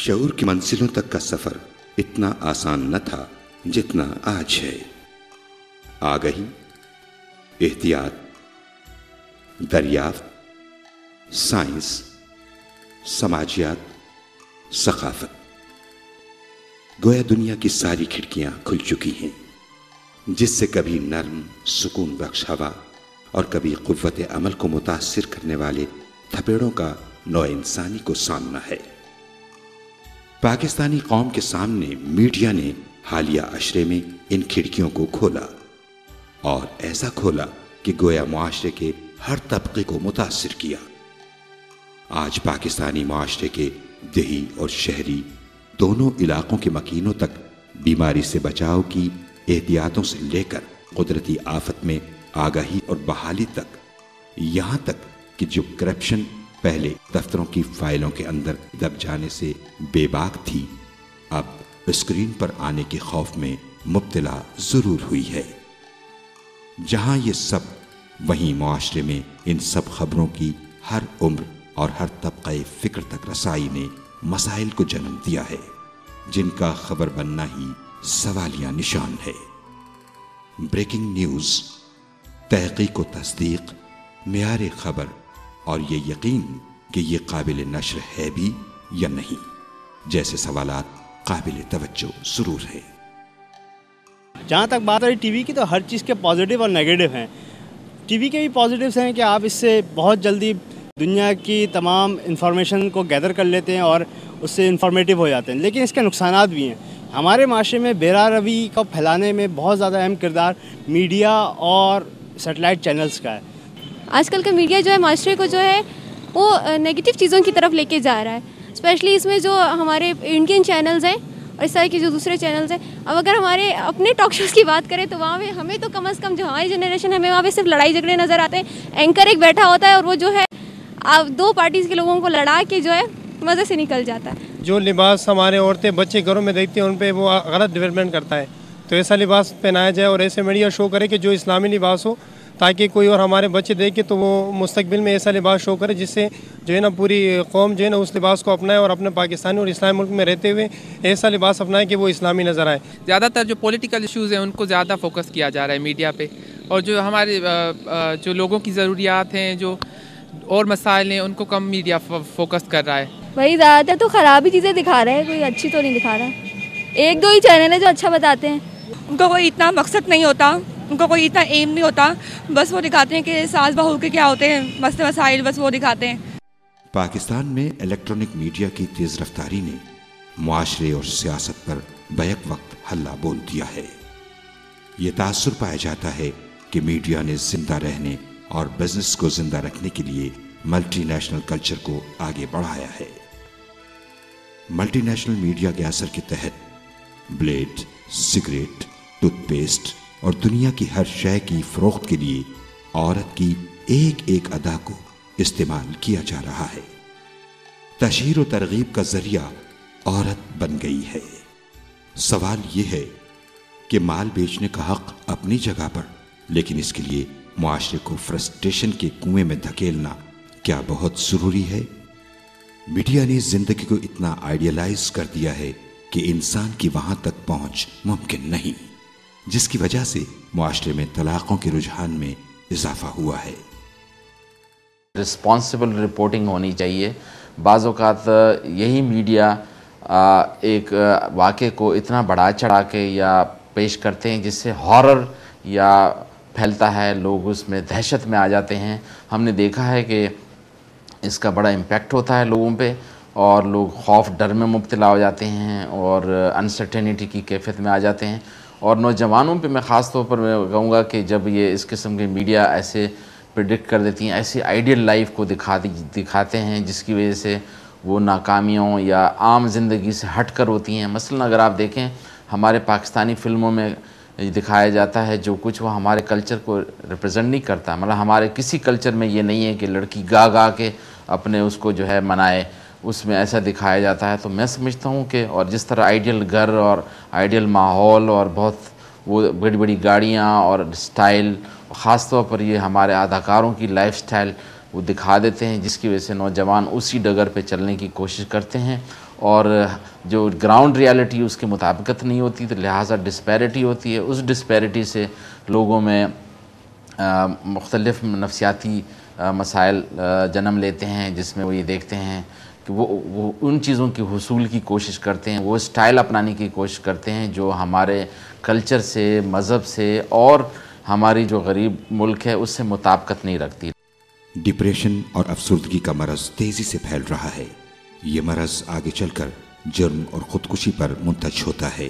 शऊर की मंजिलों तक का सफर इतना आसान न था जितना आज है। आगही, एहतियात, दरियाफ्त, साइंस, समाजियात, सकाफत, गोया दुनिया की सारी खिड़कियां खुल चुकी हैं, जिससे कभी नर्म सुकून बख्श हवा और कभी कुव्वत अमल को मुतासिर करने वाले थपेड़ों का नौ इंसानी को सामना है। पाकिस्तानी कौम के सामने मीडिया ने हालिया अशरे में इन खिड़कियों को खोला, और ऐसा खोला कि गोया मुआशरे के हर तबके को मुतासिर किया। आज पाकिस्तानी मुआशरे के देही और शहरी दोनों इलाकों के मकीनों तक बीमारी से बचाव की एहतियातों से लेकर कुदरती आफत में आगाही और बहाली तक, यहाँ तक कि जो करप्शन पहले दफ्तरों की फाइलों के अंदर दब जाने से बेबाक थी, अब स्क्रीन पर आने के खौफ में मुब्तला जरूर हुई है। जहां ये सब, वहीं मुआशरे में इन सब खबरों की हर उम्र और हर तबक़े फिक्र तक रसाई ने मसाइल को जन्म दिया है, जिनका खबर बनना ही सवालिया निशान है। ब्रेकिंग न्यूज़, तहक़ीक़ व तस्दीक, मेयार खबर और ये यकीन कि ये काबिल नशर है भी या नहीं, जैसे सवालात काबिल तवज्जो ज़रूर है। जहाँ तक बात रही टीवी की, तो हर चीज़ के पॉजिटिव और नेगेटिव हैं। टीवी के भी पॉजिटिव्स हैं कि आप इससे बहुत जल्दी दुनिया की तमाम इंफॉर्मेशन को गैदर कर लेते हैं और उससे इंफॉर्मेटिव हो जाते हैं, लेकिन इसके नुकसानात भी हैं। हमारे माशरे में बेरा रवी को फैलाने में बहुत ज़्यादा अहम किरदार मीडिया और सेटेलाइट चैनल्स का है। आजकल का मीडिया जो है माशरे को जो है वो नेगेटिव चीज़ों की तरफ लेके जा रहा है। स्पेशली इसमें जो हमारे इंडियन चैनल्स हैं और इस तरह के जो दूसरे चैनल्स हैं, अब अगर हमारे अपने टॉक शोज़ की बात करें तो वहाँ पे हमें तो कम से कम जो हमारी जनरेशन है, हमें वहाँ पे सिर्फ लड़ाई झगड़े नज़र आते हैं। एंकर एक बैठा होता है और वो जो है दो पार्टीज़ के लोगों को लड़ा के जो है मज़े से निकल जाता है। जो लिबास हमारे औरतें बच्चे घरों में देखते हैं, उन पर वो गलत डेवलपमेंट करता है, तो ऐसा लिबास पहनाया जाए और ऐसे मीडिया शो करे कि जो इस्लामी लिबास हो, ताकि कोई और हमारे बच्चे देखे तो वो मुस्तकबिल में ऐसा लिबास शो करे जिससे जो है ना पूरी कौम जो है ना उस लिबास को अपनाए और अपने पाकिस्तानी और इस्लामी मुल्क में रहते हुए ऐसा लिबास अपनाए कि वो इस्लामी नज़र आए। ज़्यादातर जो पॉलिटिकल इश्यूज़ हैं उनको ज़्यादा फोकस किया जा रहा है मीडिया पे, और जो हमारे जो लोगों की ज़रूरियात हैं, जो और मसाइल हैं, उनको कम मीडिया फोकस कर रहा है। भाई ज़्यादातर तो ख़राब ही चीज़ें दिखा रहे हैं, कोई अच्छी तो नहीं दिखा रहा। एक दो ही चैनल है जो अच्छा बताते हैं। उनका कोई इतना मकसद नहीं होता, उनका कोई इतना एम नहीं होता, बस वो दिखाते हैं कि सास बहू के क्या होते हैं, मस्त मसाइल बस वो दिखाते हैं। पाकिस्तान में इलेक्ट्रॉनिक मीडिया की तेज रफ्तारी ने मुआशरे और सियासत पर बैक वक्त हल्ला बोल दिया है। ये तासुर पाया जाता है कि मीडिया ने जिंदा रहने और बिजनेस को जिंदा रखने के लिए मल्टी नेशनल कल्चर को आगे बढ़ाया है। मल्टी नेशनल मीडिया के असर के तहत ब्लेड, सिगरेट, टूथपेस्ट और दुनिया की हर शय की फरोख्त के लिए औरत की एक एक अदा को इस्तेमाल किया जा रहा है। तशहीर और तरगीब का जरिया औरत बन गई है। सवाल यह है कि माल बेचने का हक अपनी जगह पर, लेकिन इसके लिए मुआशरे को फ्रस्ट्रेशन के कुएं में धकेलना क्या बहुत जरूरी है? मीडिया ने जिंदगी को इतना आइडियलाइज कर दिया है कि इंसान की वहां तक पहुंच मुमकिन नहीं, जिसकी वजह से मुआशरे में तलाकों के रुझान में इजाफा हुआ है। रिस्पॉन्सिबल रिपोर्टिंग होनी चाहिए। बाज़ औक़ात यही मीडिया एक वाक़े को इतना बढ़ा चढ़ा के या पेश करते हैं जिससे हॉरर या फैलता है, लोग उसमें दहशत में आ जाते हैं। हमने देखा है कि इसका बड़ा इम्पैक्ट होता है लोगों पे, और लोग खौफ डर में मुब्तला हो जाते हैं और अनसर्टेनिटी की कैफियत में आ जाते हैं। और नौजवानों पे मैं ख़ास तौर पर मैं कहूँगा कि जब ये इस किस्म के मीडिया ऐसे प्रेडिक्ट कर देती हैं, ऐसी आइडियल लाइफ को दिखाते हैं जिसकी वजह से वो नाकामियों या आम ज़िंदगी से हट कर होती हैं। मसलन अगर आप देखें, हमारे पाकिस्तानी फ़िल्मों में दिखाया जाता है जो कुछ वो हमारे कल्चर को रिप्रेजेंट नहीं करता। मतलब हमारे किसी कल्चर में ये नहीं है कि लड़की गा गा के अपने उसको जो है मनाए, उसमें ऐसा दिखाया जाता है। तो मैं समझता हूँ कि और जिस तरह आइडियल घर और आइडियल माहौल और बहुत वो बड़ी बड़ी गाड़ियाँ और स्टाइल, ख़ास तौर पर ये हमारे अदाकारों की लाइफस्टाइल वो दिखा देते हैं, जिसकी वजह से नौजवान उसी डगर पे चलने की कोशिश करते हैं اور جو گراؤنڈ ریالٹی اس کے مطابقت نہیں ہوتی، تو لہٰذا ڈسپیرٹی ہوتی ہے. اس ڈسپیرٹی سے لوگوں میں مختلف نفسیاتی مسائل جنم لیتے ہیں، جس میں وہ یہ دیکھتے ہیں کہ وہ ان چیزوں کی حصول کی کوشش کرتے ہیں، وہ اسٹائل اپنانے کی کوشش کرتے ہیں جو ہمارے کلچر سے، مذہب سے اور ہماری جو غریب ملک ہے اس سے مطابقت نہیں رکھتی. ڈپریشن اور افسردگی کا مرض تیزی سے پھیل رہا ہے. یہ مرض آگے چل کر جرم اور خودکشی پر منتج ہوتا ہے.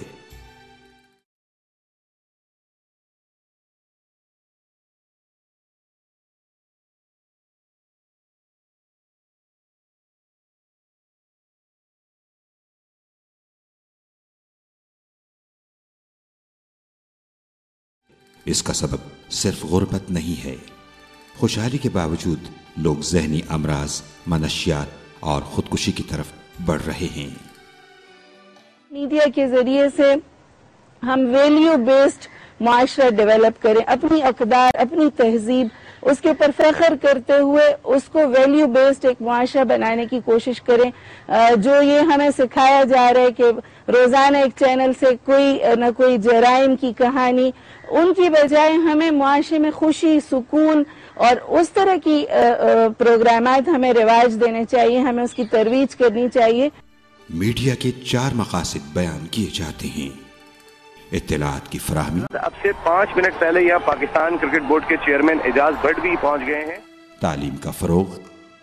اس کا سبب صرف غربت نہیں ہے. خوشحالی کے باوجود لوگ ذہنی امراض، منشیات اور خودکشی کی طرف بڑھ رہے ہیں. میڈیا کے ذریعے سے ہم ویلیو بیسڈ معاشرہ ڈیولپ کریں، اپنی اقدار، اپنی تہذیب، اس کے پر فخر کرتے ہوئے اس کو ویلیو بیسڈ ایک معاشرہ بنانے کی کوشش کریں. جو یہ ہمیں سکھایا جا رہا ہے کہ روزانہ ایک چینل سے کوئی نہ کوئی جرائم کی کہانی، ان کی بجائے ہمیں معاشرے میں خوشی، سکون اور اس طرح کی پروگرامات ہمیں رواج دینے چاہیے، ہمیں اس کی ترویج کرنی چاہیے. میڈیا کے 4 مقاصد بیان کیے جاتے ہیں. اطلاعات کی فراہمی. اب سے 5 منٹ پہلے یہاں پاکستان کرکٹ بورڈ کے چیئرمین اعجاز بٹ بھی پہنچ گئے ہیں. تعلیم کا فروغ.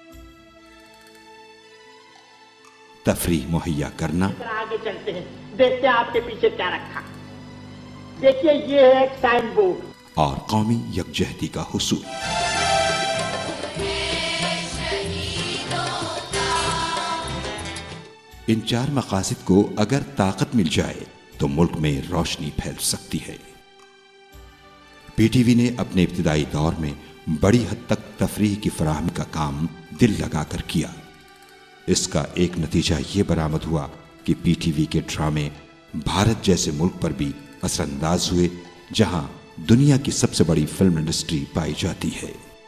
تفریح مہیا کرنا. آگے چلتے ہیں، دیکھتے ہیں آپ کے پیچھے کیا رکھا. دیکھیے یہ ہے ایک سائن بورڈ. اور قومی یکجہتی کا حصول. ان 4 مقاصد کو اگر طاقت مل جائے تو ملک میں روشنی پھیل سکتی ہے. پی ٹی وی نے اپنے ابتدائی دور میں بڑی حد تک تفریح کی فراہمی کا کام دل لگا کر کیا. اس کا ایک نتیجہ یہ برآمد ہوا کہ پی ٹی وی کے ڈرامے بھارت جیسے ملک پر بھی اثر انداز ہوئے جہاں دنیا کی سب سے بڑی فلم انڈسٹری پائی جاتی ہے.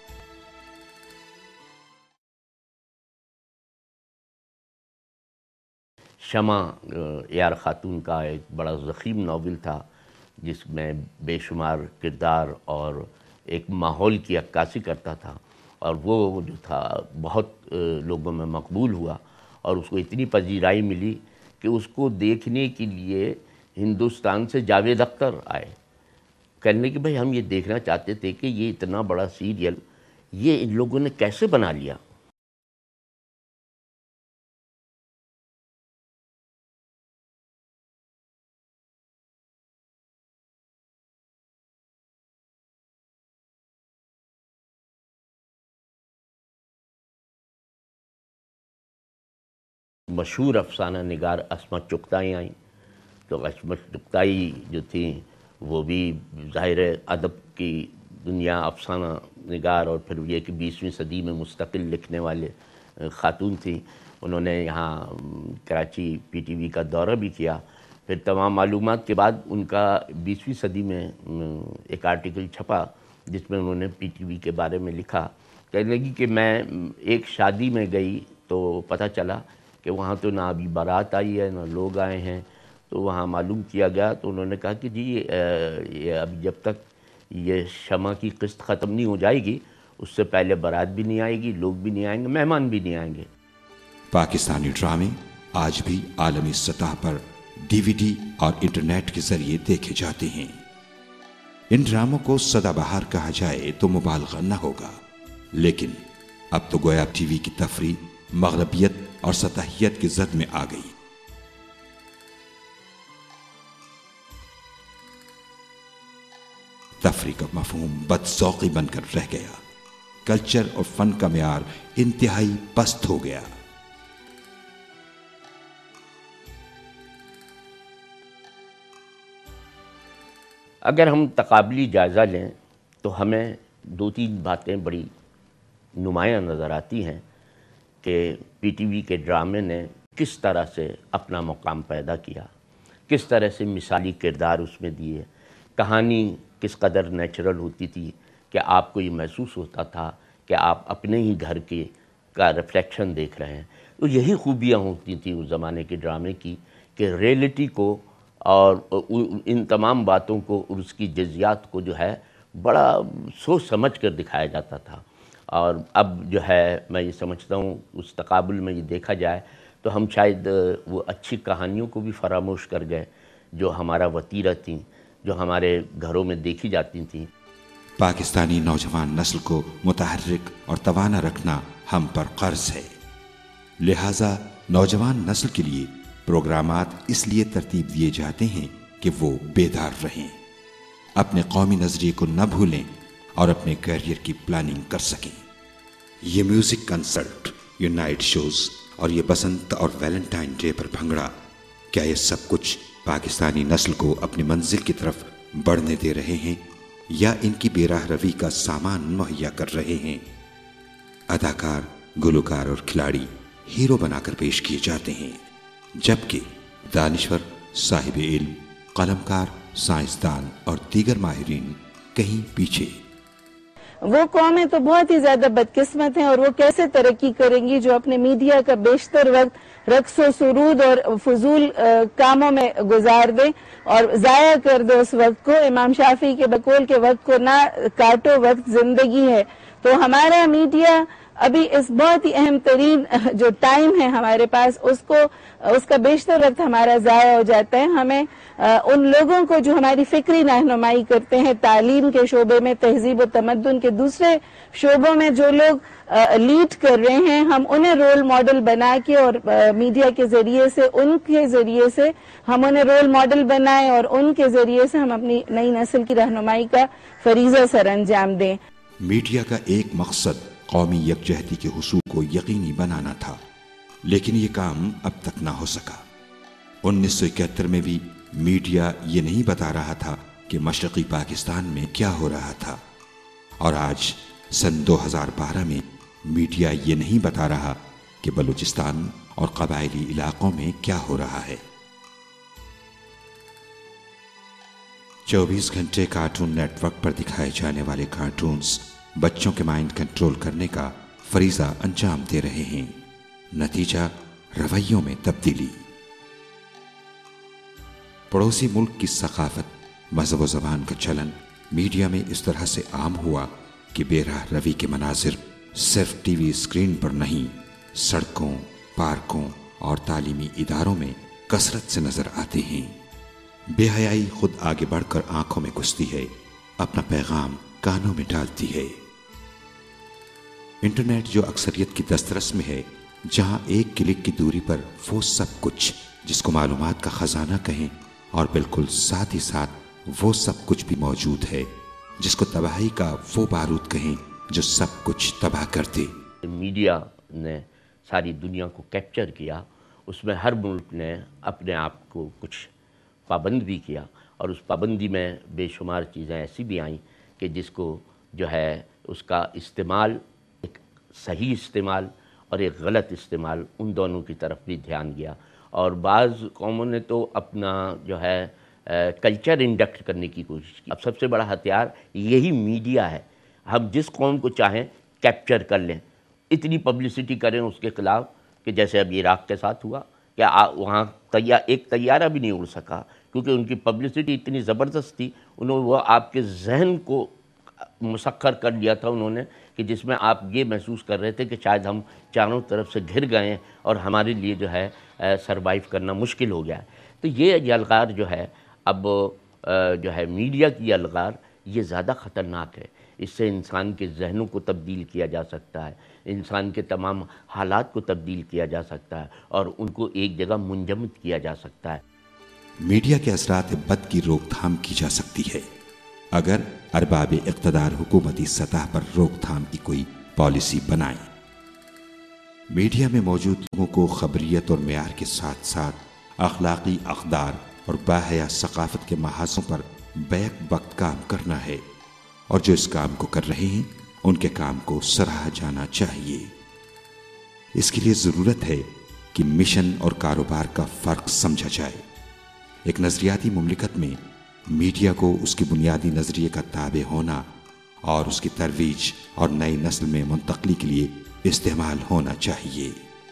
شمع یار خاتون کا ایک بڑا ضخیم ناول تھا جس میں بے شمار کردار اور ایک ماحول کی عکاسی کرتا تھا، اور وہ جو تھا بہت لوگوں میں مقبول ہوا اور اس کو اتنی پذیرائی ملی کہ اس کو دیکھنے کے لیے ہندوستان سے جاوید اختر آئے، کہنے کہ بھائی ہم یہ دیکھنا چاہتے تھے کہ یہ اتنا بڑا سیریل یہ ان لوگوں نے کیسے بنا لیا. مشہور افسانہ نگار عصمت چغتائی آئیں، تو عصمت چغتائی جو تھیں وہ بھی ظاہر ادب کی دنیا، افسانہ نگار اور پھر یہ کہ 20ویں صدی میں مستقل لکھنے والے خاتون تھیں. انہوں نے یہاں کراچی پی ٹی وی کا دورہ بھی کیا. پھر تمام معلومات کے بعد ان کا 20ویں صدی میں ایک آرٹیکل چھپا جس میں انہوں نے پی ٹی وی کے بارے میں لکھا. کہنے لگی کہ میں ایک شادی میں گئی تو پتہ چلا کہ وہاں تو نہ ابھی بارات آئی ہے نہ لوگ آئے ہیں. تو وہاں معلوم کیا گیا تو انہوں نے کہا کہ جی یہ ابھی جب تک یہ شمع کی قسط ختم نہیں ہو جائے گی اس سے پہلے بارات بھی نہیں آئے گی، لوگ بھی نہیں آئیں گے، مہمان بھی نہیں آئیں گے. پاکستانی ڈرامے آج بھی عالمی سطح پر ڈی وی ڈی اور انٹرنیٹ کے ذریعے دیکھے جاتے ہیں. ان ڈراموں کو سدا بہار کہا جائے تو مبالغہ نہ ہوگا، لیکن اب تو گویا ٹی وی کی تفریح مغربیت اور سطحیت کی زد میں آ گئی. تفریح کا مفہوم بد ذوقی بن کر رہ گیا. کلچر اور فن کا معیار انتہائی پست ہو گیا. اگر ہم تقابلی جائزہ لیں تو ہمیں 2-3 باتیں بڑی نمایاں نظر آتی ہیں کہ پی ٹی وی کے ڈرامے نے کس طرح سے اپنا مقام پیدا کیا، کس طرح سے مثالی کردار اس میں دیے، کہانی کس قدر نیچرل ہوتی تھی کہ آپ کو یہ محسوس ہوتا تھا کہ آپ اپنے ہی گھر کے کا ریفلیکشن دیکھ رہے ہیں. تو یہی خوبیاں ہوتی تھیں اس زمانے کے ڈرامے کی کہ ریئلٹی کو اور ان تمام باتوں کو اور اس کی جزیات کو جو ہے بڑا سوچ سمجھ کر دکھایا جاتا تھا. اور اب جو ہے میں یہ سمجھتا ہوں اس تقابل میں یہ دیکھا جائے تو ہم شاید وہ اچھی کہانیوں کو بھی فراموش کر گئے جو ہمارا وتیرہ تھیں، جو ہمارے گھروں میں دیکھی جاتی تھیں. پاکستانی نوجوان نسل کو متحرک اور توانا رکھنا ہم پر قرض ہے، لہٰذا نوجوان نسل کے لیے پروگرامات اس لیے ترتیب دیے جاتے ہیں کہ وہ بیدار رہیں، اپنے قومی نظریے کو نہ بھولیں اور اپنے کیریئر کی پلاننگ کر سکیں. یہ میوزک کنسرٹ، یہ نائٹ شوز اور یہ بسنت اور ویلنٹائن ڈے پر بھنگڑا، کیا یہ سب کچھ پاکستانی نسل کو اپنی منزل کی طرف بڑھنے دے رہے ہیں یا ان کی بے راہ روی کا سامان مہیا کر رہے ہیں؟ اداکار، گلوکار اور کھلاڑی ہیرو بنا کر پیش کیے جاتے ہیں، جبکہ دانشور، صاحب علم، قلمکار، سائنسدان اور دیگر ماہرین کہیں پیچھے. وہ قومیں تو بہت ہی زیادہ بدقسمت ہیں، اور وہ کیسے ترقی کریں گی جو اپنے میڈیا کا بیشتر وقت رقص و سرود اور فضول کاموں میں گزار دیں اور ضائع کر دے اس وقت کو. امام شافعی کے بقول کے وقت کو نہ کاٹو، وقت زندگی ہے. تو ہمارا میڈیا ابھی اس بہت ہی اہم ترین جو ٹائم ہے ہمارے پاس، اس کا بیشتر وقت ہمارا ضائع ہو جاتا ہے. ہمیں ان لوگوں کو جو ہماری فکری رہنمائی کرتے ہیں تعلیم کے شعبے میں، تہذیب و تمدن کے دوسرے شعبوں میں جو لوگ لیڈ کر رہے ہیں، ہم انہیں رول ماڈل بنا کے اور میڈیا کے ذریعے سے، ان کے ذریعے سے ہم انہیں رول ماڈل بنائیں اور ان کے ذریعے سے ہم اپنی نئی نسل کی رہنمائی کا فریضہ سر انجام دیں. میڈیا کا ایک مقصد قومی یکجہتی کے حصول کو یقینی بنانا تھا، لیکن یہ کام اب تک نہ ہو سکا. 1971 میں بھی میڈیا یہ نہیں بتا رہا تھا کہ مشرقی پاکستان میں کیا ہو رہا تھا، اور آج سن 2012 میں میڈیا یہ نہیں بتا رہا کہ بلوچستان اور قبائلی علاقوں میں کیا ہو رہا ہے. 24 گھنٹے کارٹون نیٹ ورک پر دکھائے جانے والے کارٹونز بچوں کے مائنڈ کنٹرول کرنے کا فریضہ انجام دے رہے ہیں. نتیجہ رویوں میں تبدیلی. پڑوسی ملک کی ثقافت، مذہب و زبان کا چلن میڈیا میں اس طرح سے عام ہوا کہ بے راہ روی کے مناظر صرف ٹی وی اسکرین پر نہیں، سڑکوں، پارکوں اور تعلیمی اداروں میں کثرت سے نظر آتے ہیں. بے حیائی خود آگے بڑھ کر آنکھوں میں گھستی ہے، اپنا پیغام کانوں میں ڈالتی ہے. انٹرنیٹ جو اکثریت کی دسترس میں ہے، جہاں ایک کلک کی دوری پر وہ سب کچھ جس کو معلومات کا خزانہ کہیں، اور بالکل ساتھ ہی ساتھ وہ سب کچھ بھی موجود ہے جس کو تباہی کا وہ بارود کہیں جو سب کچھ تباہ کر دے. میڈیا نے ساری دنیا کو کیپچر کیا، اس میں ہر ملک نے اپنے آپ کو کچھ پابند بھی کیا، اور اس پابندی میں بے شمار چیزیں ایسی بھی آئیں کہ جس کو جو ہے اس کا استعمال، ایک صحیح استعمال اور ایک غلط استعمال، ان دونوں کی طرف بھی دھیان گیا. اور بعض قوموں نے تو اپنا جو ہے کلچر انڈکٹ کرنے کی کوشش کی. اب سب سے بڑا ہتھیار یہی میڈیا ہے. ہم جس قوم کو چاہیں کیپچر کر لیں، اتنی پبلسٹی کریں اس کے خلاف کہ جیسے اب عراق کے ساتھ ہوا کہ وہاں ایک طیارہ بھی نہیں اڑ سکا، کیونکہ ان کی پبلسٹی اتنی زبردست تھی. وہ آپ کے ذہن کو مسخر کر لیا تھا انہوں نے، کہ جس میں آپ یہ محسوس کر رہے تھے کہ شاید ہم چاروں طرف سے گھر گئے ہیں اور ہمارے لیے جو ہے سروائیو کرنا مشکل ہو گیا ہے. تو یہ الغار جو ہے اب جو ہے میڈیا کی الغار، یہ زیادہ خطرناک ہے. اس سے انسان کے ذہنوں کو تبدیل کیا جا سکتا ہے، انسان کے تمام حالات کو تبدیل کیا جا سکتا ہے اور ان کو ایک جگہ منجمد کیا جا سکتا ہے. میڈیا کے اثرات بد کی روک تھام کی جا سکتی ہے اگر ارباب اقتدار حکومتی سطح پر روک تھام کی کوئی پالیسی بنائیں. میڈیا میں موجود لوگوں کو خبریت اور معیار کے ساتھ ساتھ اخلاقی اقدار اور باحیا ثقافت کے محاذوں پر بیک وقت کام کرنا ہے، اور جو اس کام کو کر رہے ہیں ان کے کام کو سراہا جانا چاہیے. اس کے لیے ضرورت ہے کہ مشن اور کاروبار کا فرق سمجھا جائے. ایک نظریاتی مملکت میں میڈیا کو اس کی بنیادی نظریے کا تابع ہونا اور اس کی ترویج اور نئی نسل میں منتقلی کے لیے इस्तेमाल होना चाहिए।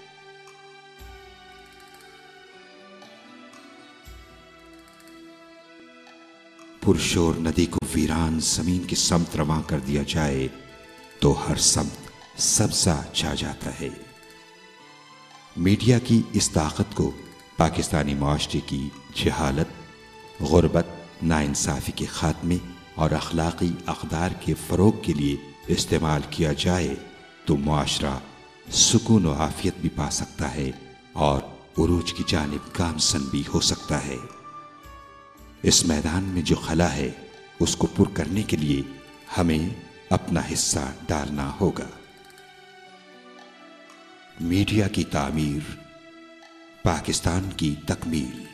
पुरशोर नदी को वीरान जमीन की समत रवां कर दिया जाए तो हर समत सब्जा छा जाता है। मीडिया की इस ताकत को पाकिस्तानी मुआशरे की जहालत, गुर्बत, नाइंसाफी के खात्मे और अखलाकी अक़दार के फ़रोग के लिए इस्तेमाल किया जाए तो मुआशरा सुकून व आफियत भी पा सकता है और उरूज की जानिब गामसन भी हो सकता है। इस मैदान में जो खला है उसको पुर करने के लिए हमें अपना हिस्सा डालना होगा। मीडिया की तामीर, पाकिस्तान की तकमील।